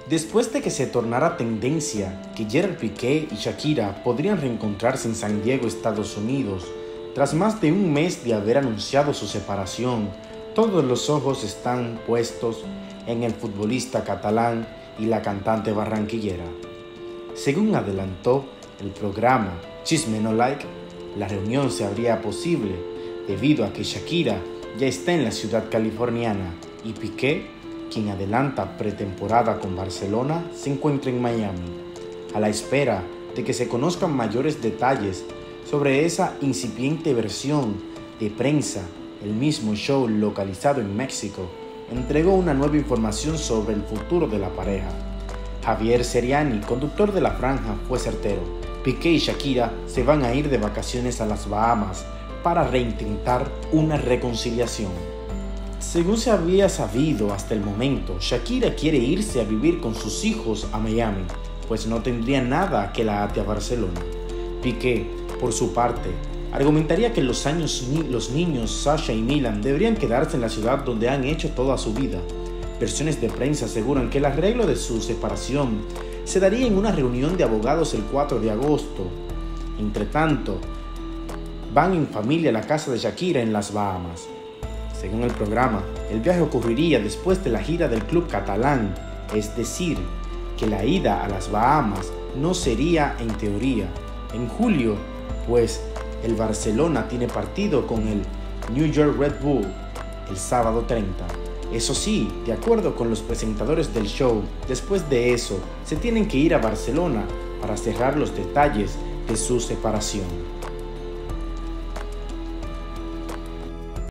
Después de que se tornara tendencia que Gerard Piqué y Shakira podrían reencontrarse en San Diego, Estados Unidos, tras más de un mes de haber anunciado su separación, todos los ojos están puestos en el futbolista catalán y la cantante barranquillera. Según adelantó el programa Chisme No Like, la reunión se habría posible debido a que Shakira ya está en la ciudad californiana y Piqué, quien adelanta pretemporada con Barcelona, se encuentra en Miami, a la espera de que se conozcan mayores detalles sobre esa incipiente versión de prensa. El mismo show, localizado en México, entregó una nueva información sobre el futuro de la pareja. Javier Seriani, conductor de la franja, fue certero. Piqué y Shakira se van a ir de vacaciones a las Bahamas para reintentar una reconciliación. Según se había sabido hasta el momento, Shakira quiere irse a vivir con sus hijos a Miami, pues no tendría nada que la ate a Barcelona. Piqué, por su parte, argumentaría que los niños Sasha y Milan deberían quedarse en la ciudad donde han hecho toda su vida. Versiones de prensa aseguran que el arreglo de su separación se daría en una reunión de abogados el 4 de agosto. Entretanto, van en familia a la casa de Shakira en las Bahamas. Según el programa, el viaje ocurriría después de la gira del club catalán, es decir, que la ida a las Bahamas no sería en teoría en julio, pues el Barcelona tiene partido con el New York Red Bull el sábado 30. Eso sí, de acuerdo con los presentadores del show, después de eso se tienen que ir a Barcelona para cerrar los detalles de su separación.